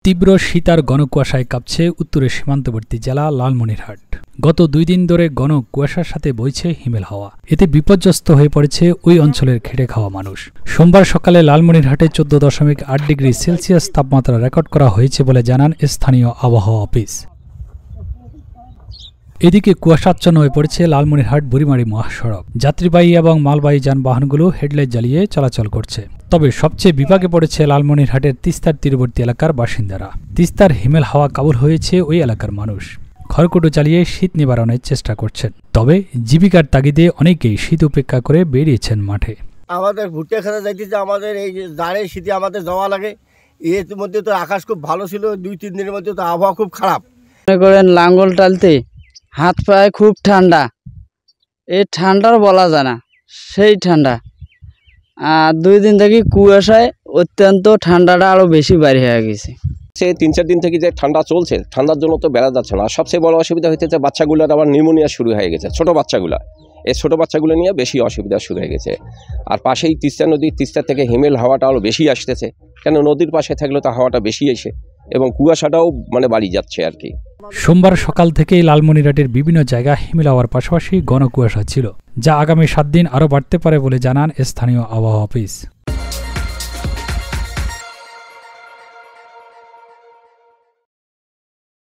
তীব্র শীত আর ঘন কুয়াশায় কাঁপছে উত্তরের সীমান্তবর্তী জেলা লালমনিরহাট। গত 2 দিন ধরে ঘন কুয়াশার সাথে বইছে হিমেল হাওয়া। এতে বিপর্যস্ত হয়ে পড়েছে ওই অঞ্চলের খেটে খাওয়া মানুষ। সোমবার সকালে লালমনিরহাটে 14.8 ডিগ্রি সেলসিয়াস তাপমাত্রা রেকর্ড করা হয়েছে বলে জানান স্থানীয় আবহাওয়া অফিস। এদিকে কুয়াশাচ্ছন্ন হয়ে পড়েছে লালমনিরহাট বুড়িমারি মহাসড়ক। যাত্রীবাহী এবং মালবাহী যানবাহনগুলো হেডলাইট জ্বালিয়ে চলাচল করছে। তবে সবচেয়ে বিপাকে পড়েছে লালমনিরহাটের তিস্তার তীরবর্তী এলাকার বাসিন্দারা। তিস্তার হিমেল হাওয়া কাবুল হয়েছে ওই এলাকার মানুষ। খড়কুটো চালিয়ে শীত নিবারণের চেষ্টা করছেন। তবে জীবিকার তাগিদে অনেকেই শীত উপেক্ষা করে বেরিয়েছেন মাঠে। আমাদের ভুট্টা খেতে যাইতেছে, আমাদের এই দাঁড়ে শীতে আমাদের যাওয়া লাগে। এর মধ্যে তো আকাশ খুব ভালো ছিল, 2-3 দিনের মধ্যে তো আবহাওয়া খুব খারাপ। মনে করেন লাঙ্গল টালতে হাত পায়ে খুব ঠান্ডা, এই ঠান্ডার বলা যায় না, সেই ঠান্ডা। আর 2 দিন থেকে কুয়াশায় অত্যন্ত ঠান্ডাটা আরও বেশি বাড়ি হয়ে গেছে। সে 3-4 দিন থেকে যে ঠান্ডা চলছে, ঠান্ডার জন্য তো বেড়া যাচ্ছে না। আর সবচেয়ে বড় অসুবিধা হইতেছে বাচ্চাগুলোর আবার নিউমোনিয়া শুরু হয়ে গেছে, ছোটো বাচ্চাগুলো। এই ছোটো বাচ্চাগুলো নিয়ে বেশি অসুবিধা শুরু হয়ে গেছে। আর পাশেই তিস্তা নদী, তিস্তা থেকে হিমেল হাওয়াটা আরও বেশি আসতেছে, কেন নদীর পাশে থাকলে তো হাওয়াটা বেশি আসে এবং কুয়াশাটাও বাড়ি যাচ্ছে আর কি। সোমবার সকাল থেকেই লালমনিরহাটের বিভিন্ন জায়গায় হিমেল হাওয়ার পাশাপাশি ঘন কুয়াশা ছিল, যা আগামী 7 দিন আরও বাড়তে পারে বলে জানান স্থানীয় আবহাওয়া অফিস।